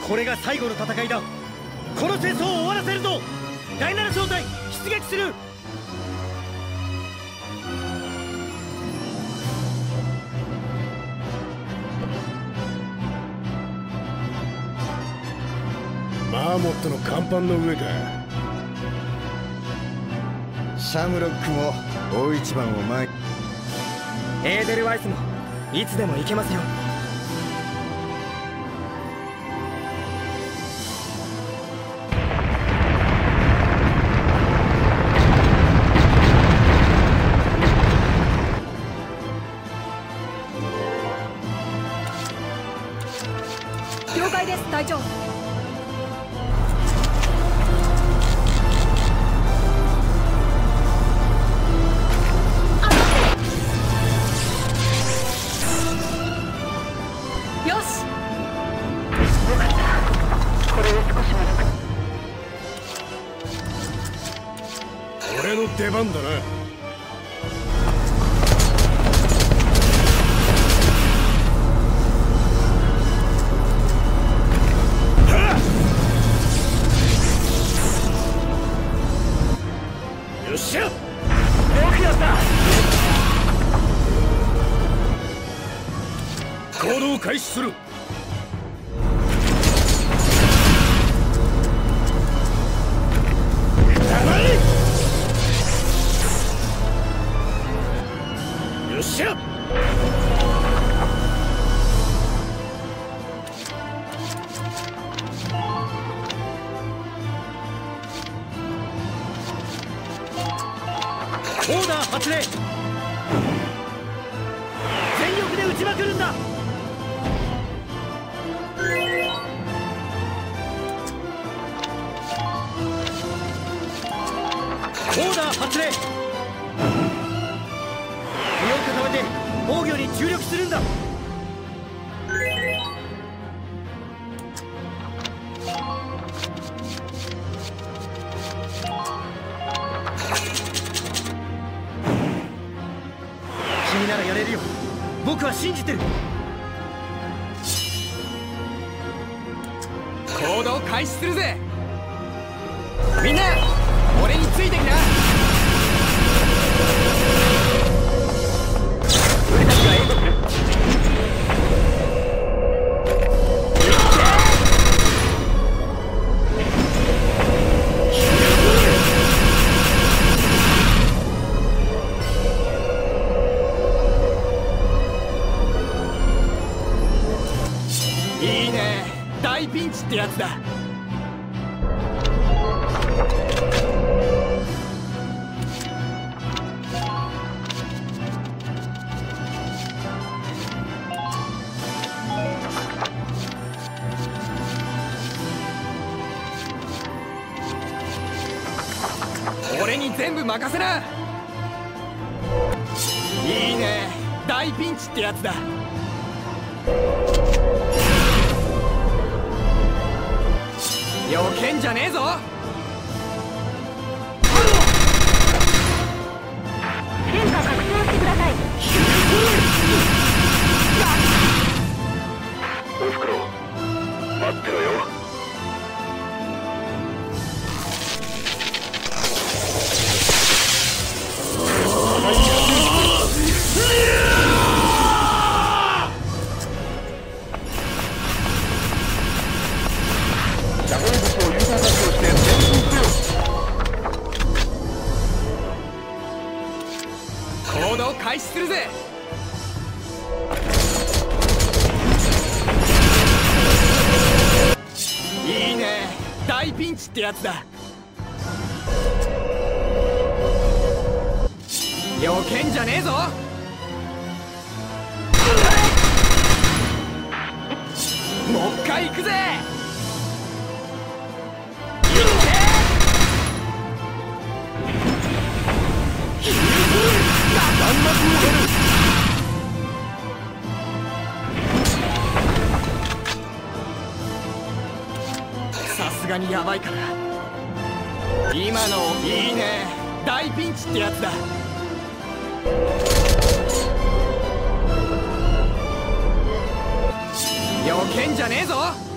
これが最後の戦いだ。この戦争を終わらせるぞ。第7小隊出撃する。 マーモットの甲板の上か。 シャムロックも大一番を前に。 エーデルワイスもいつでも行けますよ。 了解です、隊長。 俺の出番だな。よっしゃ、よくやった。行動開始する。よっしゃ。 オーダー発令。全力で撃ちまくるんだ。オーダー発令。身を固めて防御に注力するんだ。君ならやれるよ。僕は信じてる。 行動開始するぜ。みんな俺についてきな。俺たちが援護する。いいね、大ピンチってやつだ。俺に全部任せな。いいね、大ピンチってやつだ。よけんじゃねえぞ。 戦果確認してください。 おふくろ、待ってろよ。 行動開始するぜ。いいね、大ピンチってやつだ。よけんじゃねえぞ。もう一回行くぜ。さすがにヤバいから。今のいいね、大ピンチってやつだ。よけんじゃねえぞ。